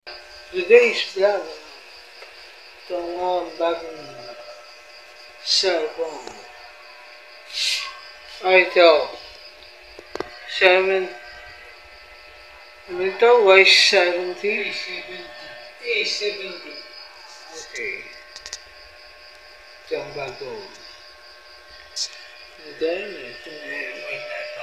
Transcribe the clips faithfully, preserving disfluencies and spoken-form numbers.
Today's vlog, ito ang mga bagong cellphone. Itel seven, ano ito? Y seventy? A seventy. Okay. Ito ang bago. And then, ito may may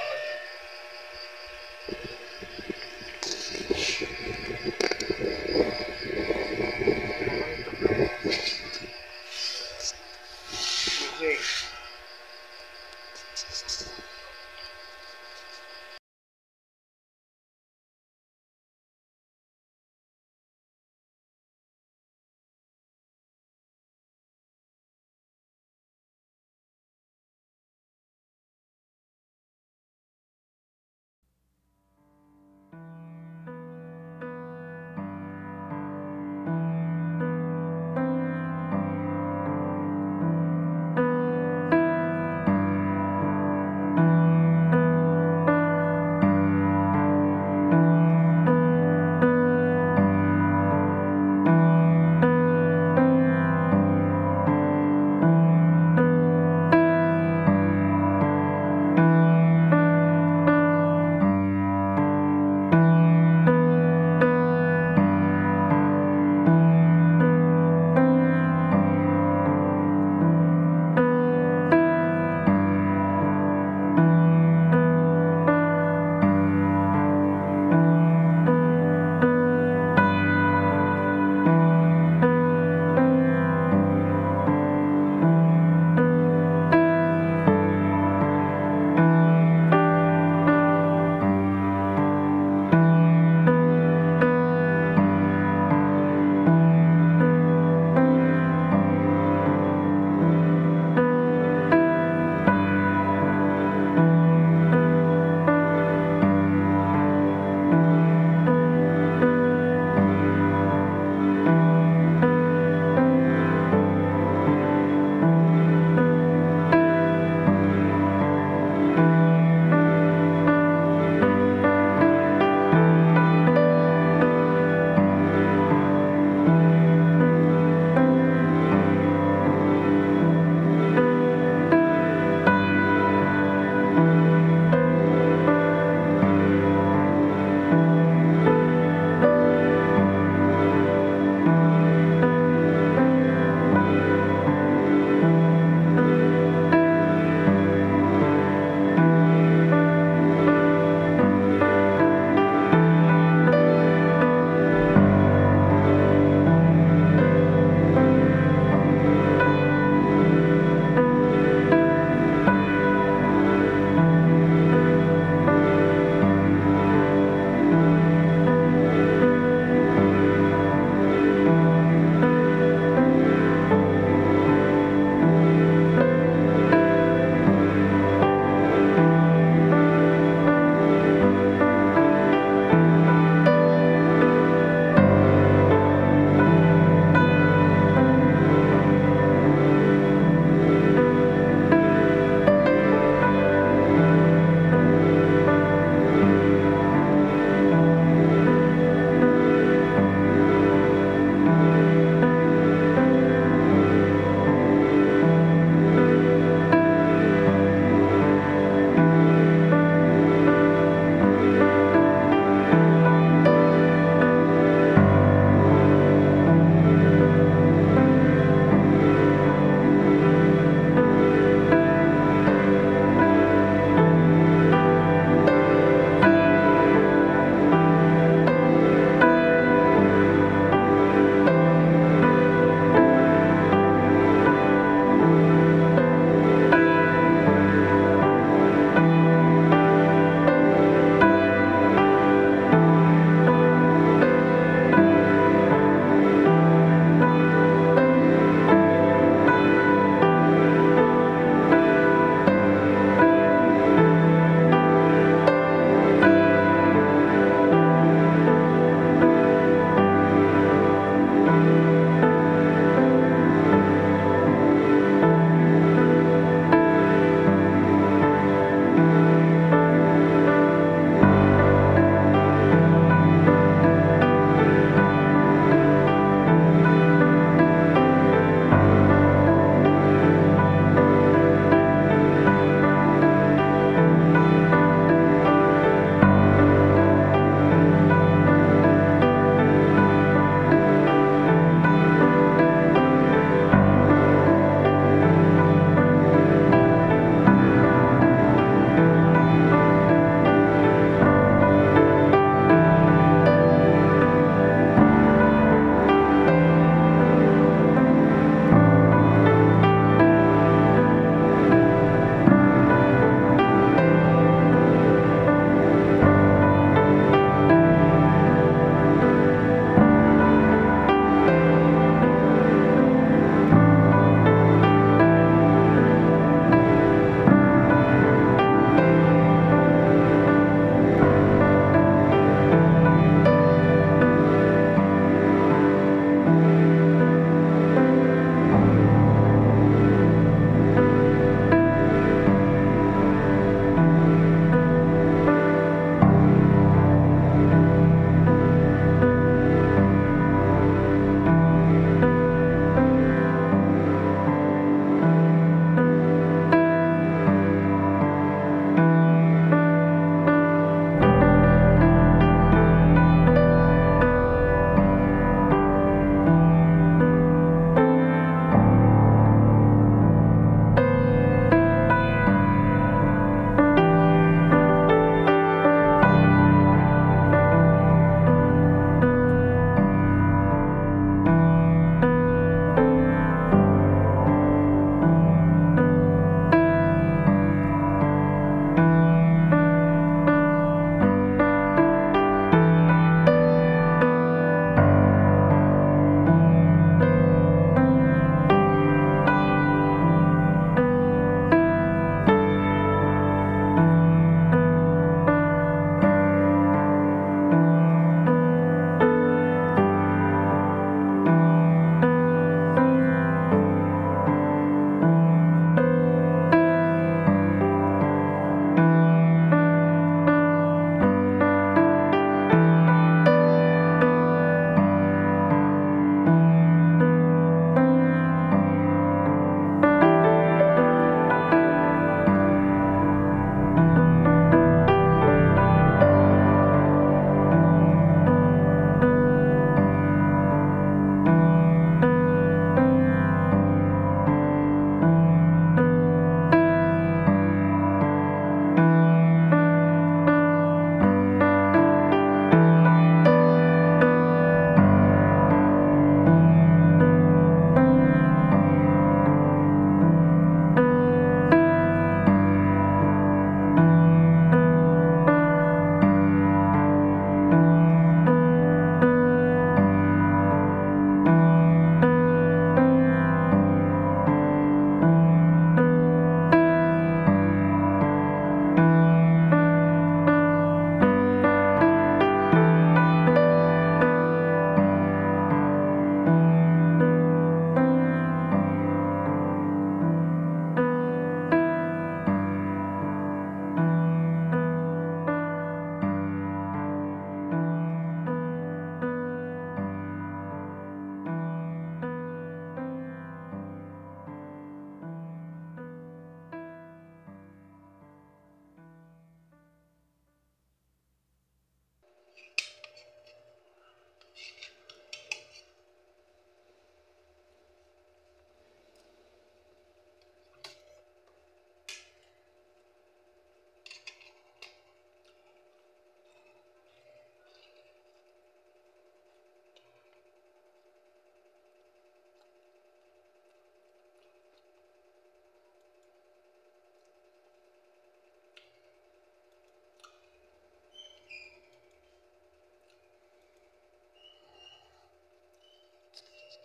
Okay.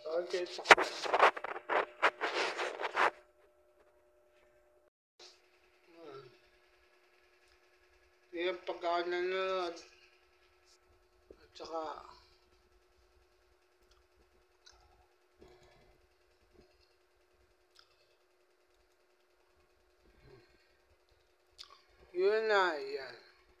Okay. Yung pagkaan na nanonood. At saka yun na yan.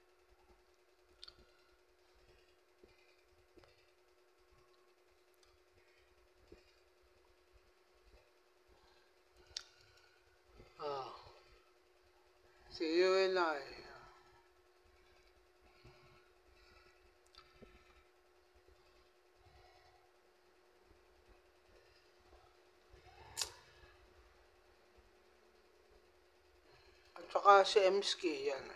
Ah. See you and I. At saka si Emski yan.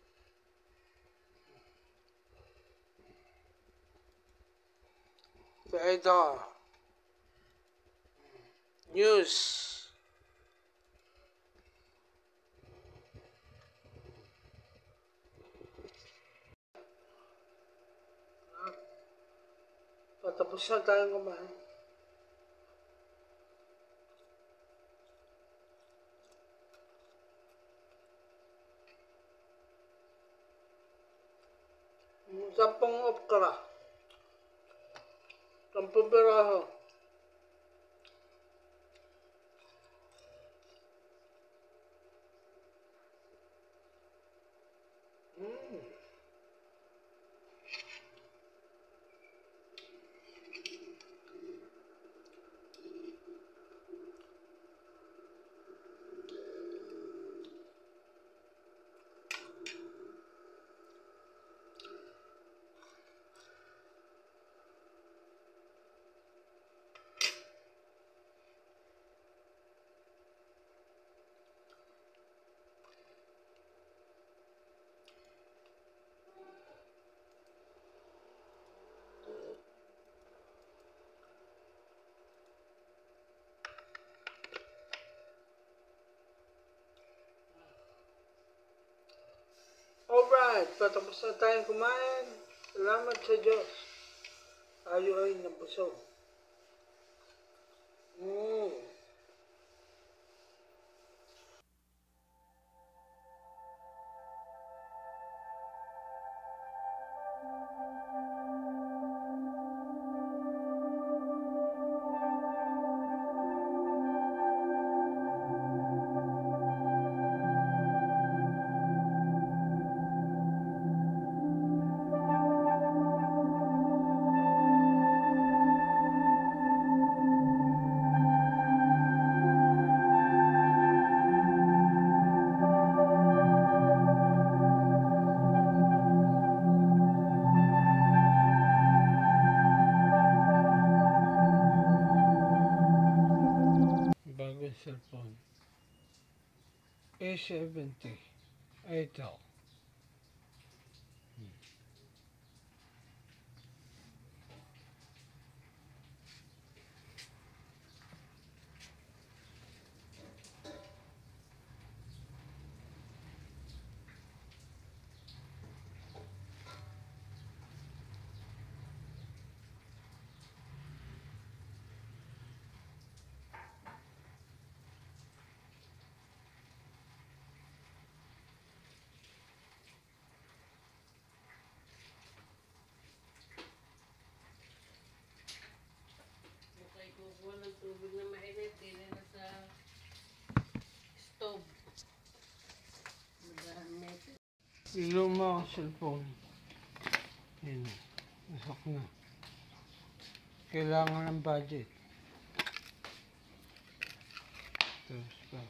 Ito. News. Patapos na tayong kumain. Sampung okra. Sampung piraso. Mm. Alright, patapos na tayong kumain. Salamat sa Diyos. Tayo ay nabusog. Mm. Bagong cellphone. A seventy. Ito. Hmm. Kukuha ng tubig na mainit, hindi na sa stove. Magamit. Yung luma ko cellphone. Yan. Masak na. Kailangan ng budget. Tapos pa.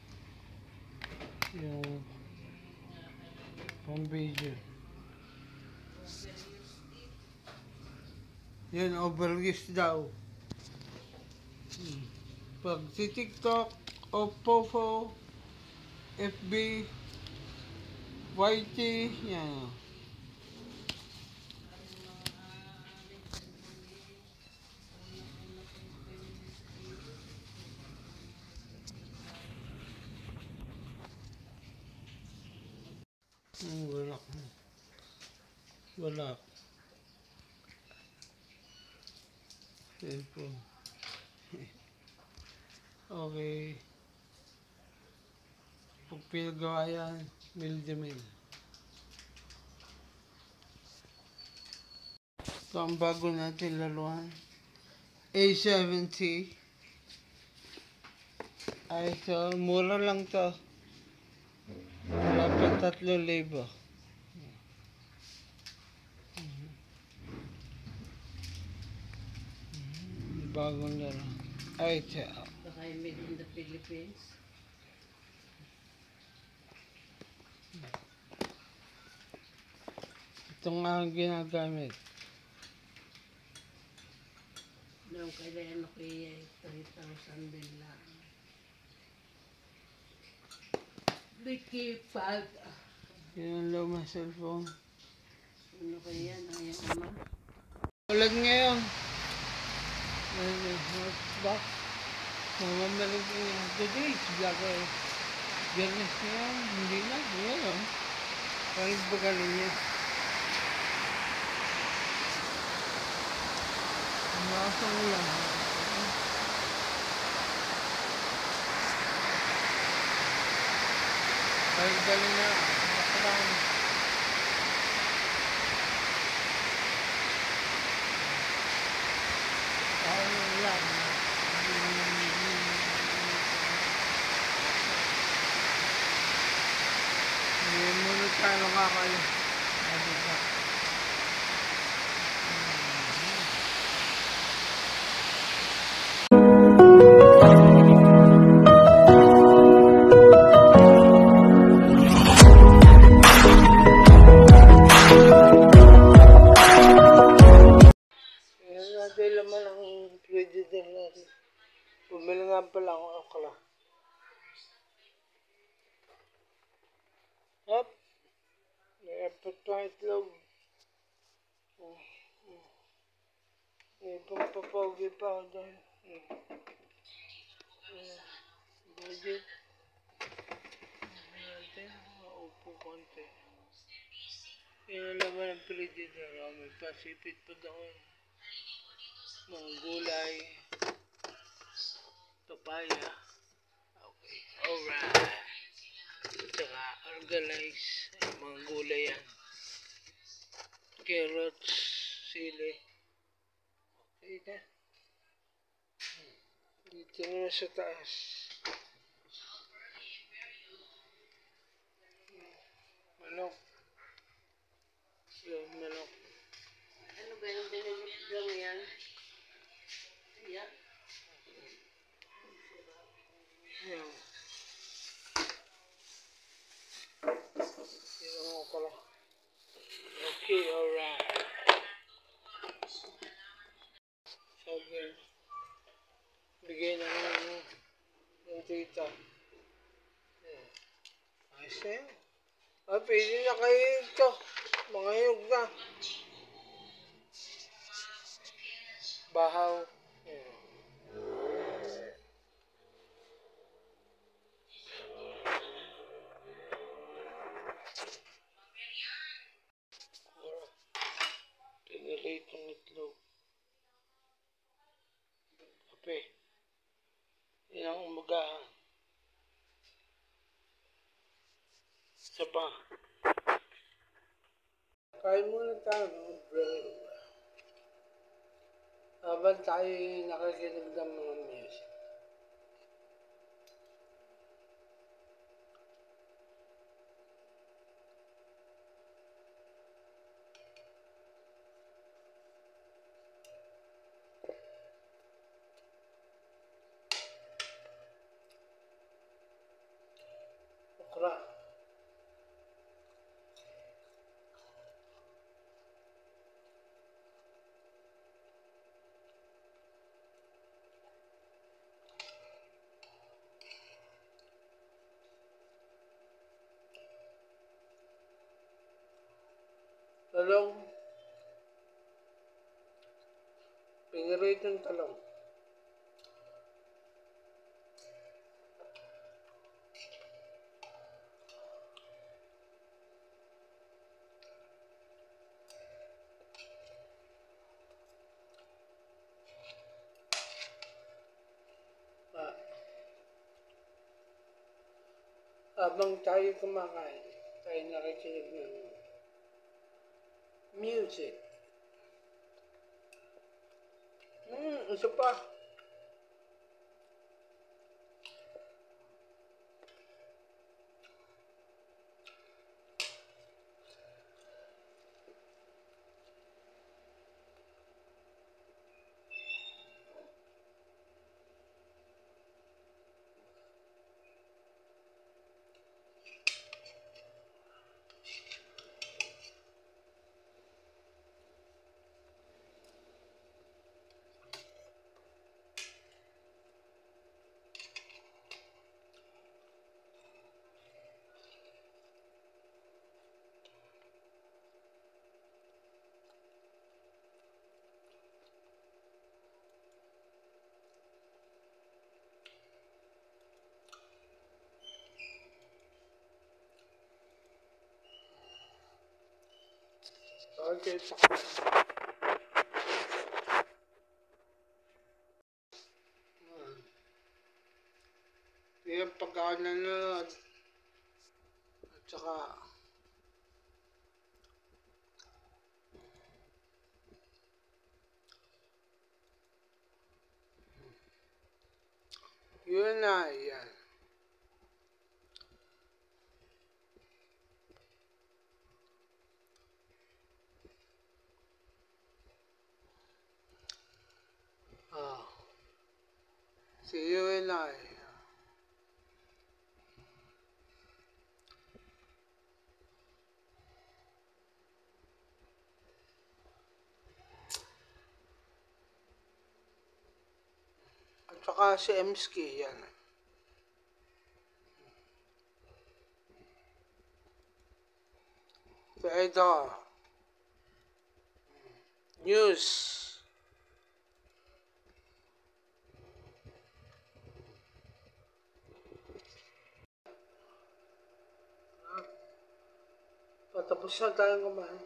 Yung pang video. Yan, overuse daw. Hmm. Pag si TikTok, Oppo, F B, Y T, yan. Hmm, wala. Wala. Cellphone. Okay. Pag pinagawa yan, mil de mil. Ito ang bago natin laruan. A seventy. Ay, so, mura lang to. Wala pa tatlo libo. Bagong laro. Ay, siya. Baka yung made in the Philippines. Ito nga ang ginagamit. Noong kailan ako ay three thousand din lang. Vicky Pag. Yan ang lumang cellphone. Ano kaya yan? Ayan naman. Ulan ngayon. Hotbox. Mamamalig ko yung today. Black oil. Biyernes na yan. Hindi na. Ngayon. Parang bagaling niya. Umakasang ulan. Parang galing na. Nakaraan. Parang ulan. Hindi mo na tayo nakakalo. Sabi ka. Yan natin laman ang pwede din natin. Bumili nga pala akong okra. Hop. May apat pa itlog. Oh, oh. May pampapogi pa ako doon. Hmm. Uh, budget. Natin. Maupo konti. Yan ang laman ng predator. Oh, may pasipit pa doon. Mga gulay. Papaya. Okay. Alright. Tsaka organize. Ay, mga gulay yan. Carrots. Sili. Okay na. Dito naman sa taas. Manok. Yung manok. Ano ba yung binigit lang yan? Yeah. Yan. Yan ako pala. Okay, alright. Sabi, bigay na ng ng tita. Yan. Ayos na yan. Ah, pwede na kayo ito. Mga hiyog na. Bahaw. Yan. Pinilate ng itlog. Kape. Yan ang umagahan. Isa pa. Kain muna tayo ng bread. Habang tayo nakikinig ng mga music. Okra. Talong. Pinirate ng talong. Habang tayo kumakain, tayo nakikinig ng music. Hmm, isa pa. Okay, yung pagkain na nanonood at saka yun na yan. Ah, si you and I. At saka si Emski, yan. Si ito, news. Patapos na tayong kumain.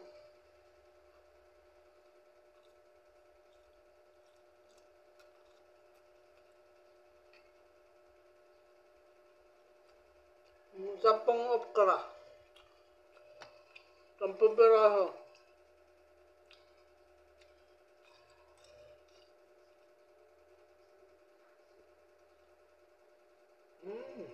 Sampung okra. Sampung piraso. Mm.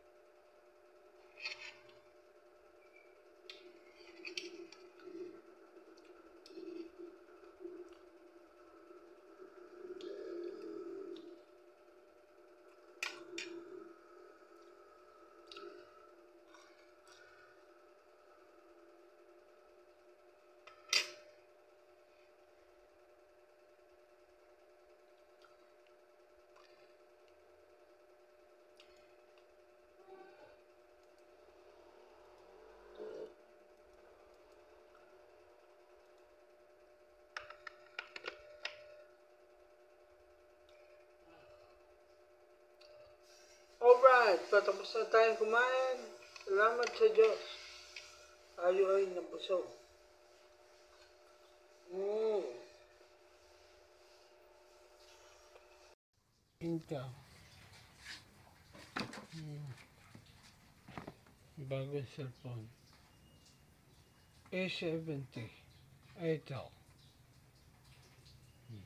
Alright, patapos na tayong kumain. Salamat sa Diyos. Tayo ay nabusog. Mm. Ito. Hmm. Bagong cellphone. A seventy. Ito. Hmm.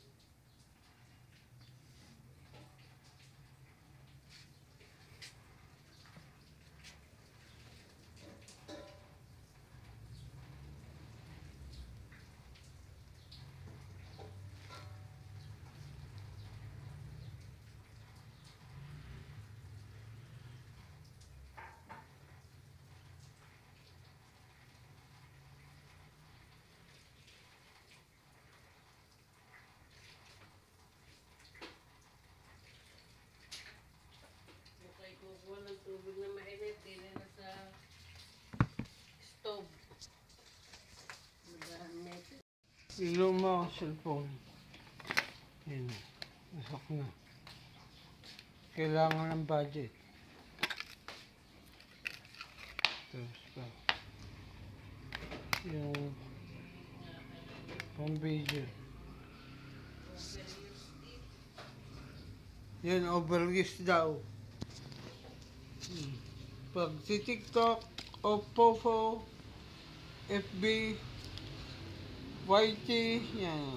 Kukuha ng tubig na mainit, hindi na sa stove. Madamit. Luma ko cellphone. Yan. Nasok na. Kailangan ng budget. Tapos pa. Yung pang video. Yan, overuse daw. Hmm. Pag si TikTok, Oppo, F B, Y T, yan.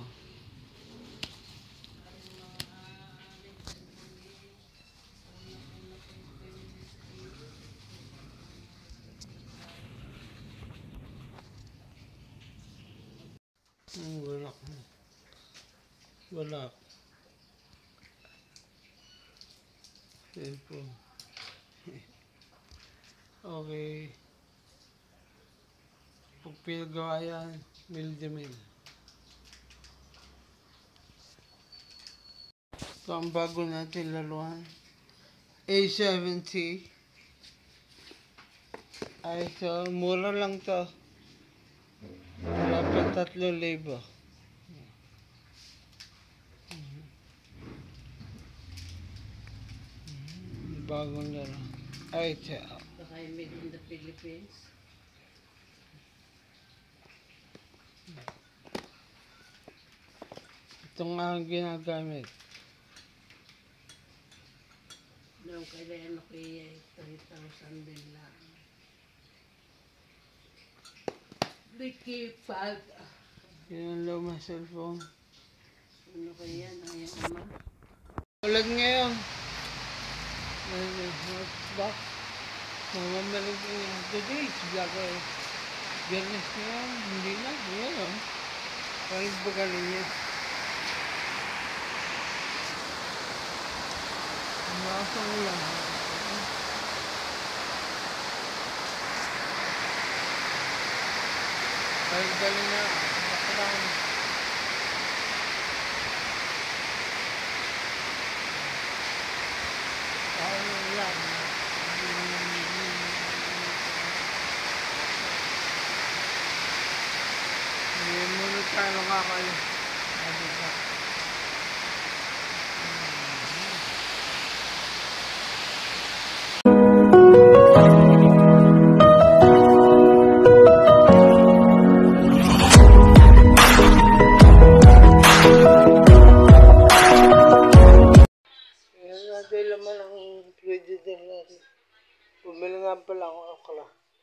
Hmm, wala. Wala. Cellphone. Okay. Pag pinagawa yan, Mildemil. Ito ang bago natin laruan. A seventy. Ay, so, mura lang to. Wala pa tatlo libo. Bagong laro. Ay, siya. Baka yung made in the Philippines. Ito nga ang ginagamit. Noong kailan ano kaya three thousand din lang. Vicky Pag. Yan ang lumang cellphone. Ano kaya yan? Ayang ama. Ulan ngayon. Hotbox. Mamamalig ko yan. Today, sigla ko eh. Biyernes na yan. Hindi na. Ngayon. Kahit bagaling niya. Umasang ulan. Kahit galing na. Bakarang. Kahit ulan. Hindi muna tayo kakali. Sabi ka. Yan natin laman ang pwede din natin. Bumili nga pala akong okra.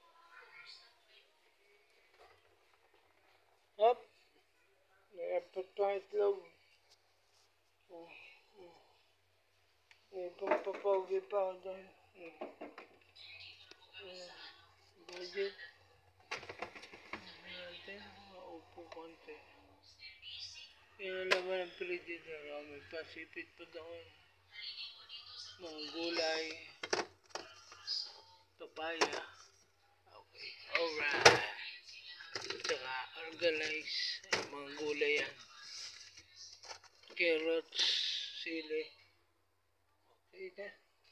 Hop! May apat pa itlog. Oh, oh. May pampapogi pa ako doon. Hmm. Uh, budget. Natin, maupo konti. Yan naman ang pwede din. May pasipit pa doon. Mga gulay. Papaya. Okay. Alright. Tsaka organize. Ay, mga gulay yan. Carrots. Sili. Okay na.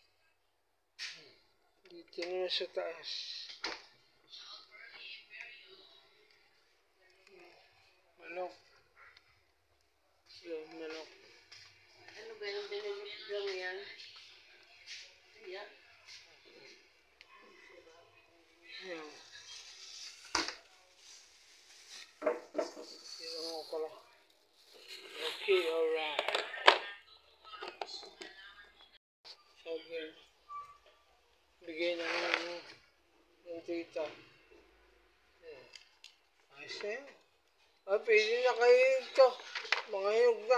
Dito na sa taas. Manok. Yung manok. Ano ba yung binigit lang yan? Yeah. Yan. Yan ako pala. Okay, alright. Sabi, bigay na nga mo ng tita. Yan. Ayos na yan. Ah, pwede na kayo ito. Mga hiyog na.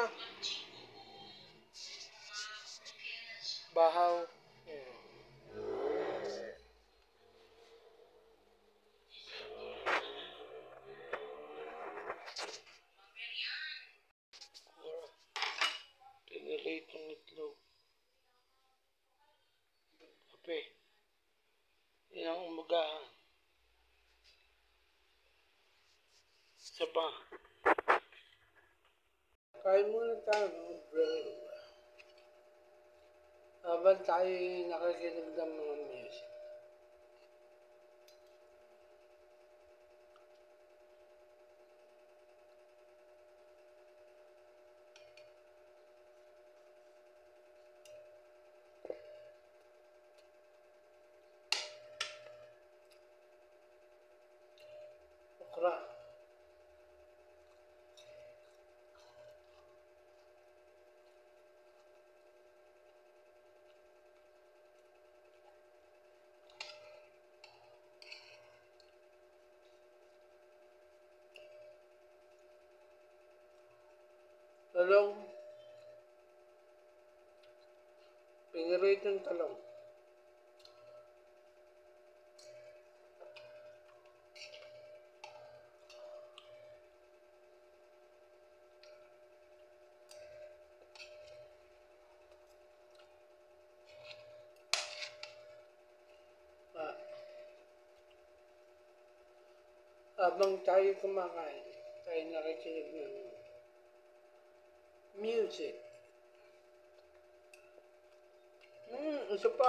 Bahaw. Yan. Pinilate ng itlog. Kape. Yan ang umagahan. Isa pa. Kain muna tayo ng bread. Habang tayo nakikinig ng mga music. Okra. Talong. Pinirate ng talong. Ah, habang tayo kumakain, tayo nakikinig ng music. Hmm, isa pa.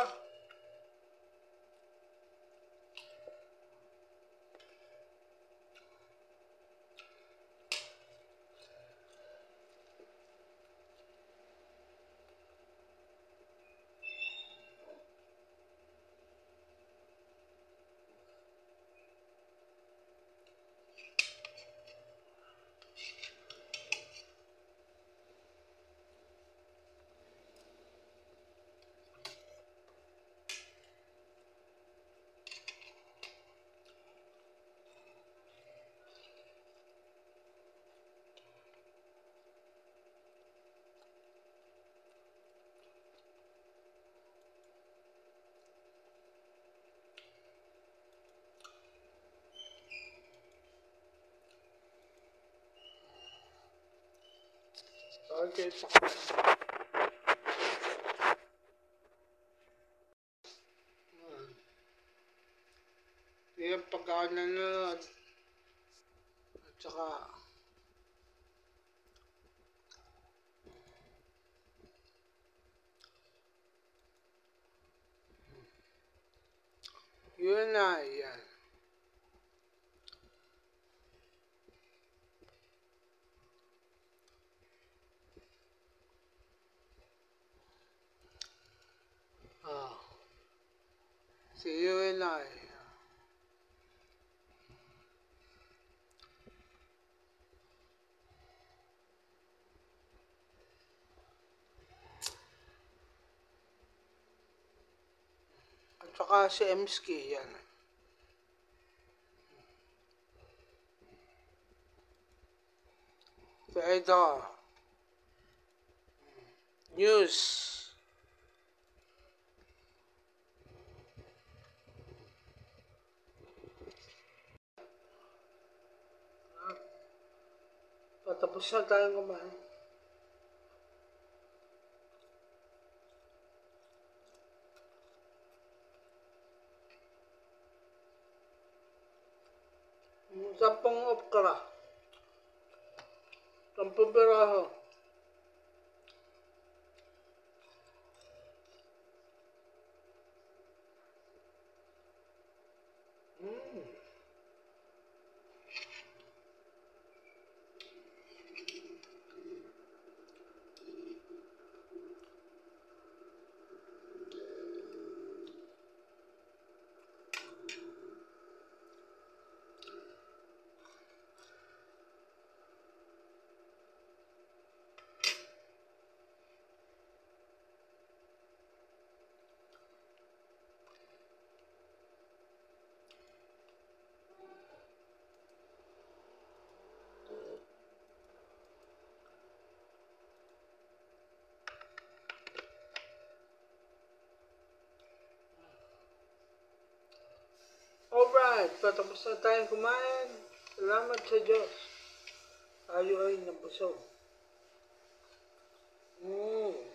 Okay, yung pagkain na nanonood at saka yun na yan. Ah, si you and I. At saka si Emski yan. So ito, news. Patapos na tayong kumain. Sampung okra. Sampung piraso. Mm. Alright, patapos na tayong kumain. Salamat sa Diyos. Tayo ay nabusog. Mm.